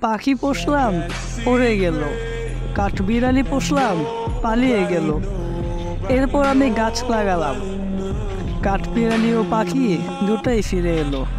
পাখি পুষলাম, উড়ে গেল। কাঠবিড়ালি পুষলাম, পালিয়ে গেল। এরপর আমি গাছ লাগালাম, কাঠবিড়ালি ও পাখি দুটাই ফিরে এলো।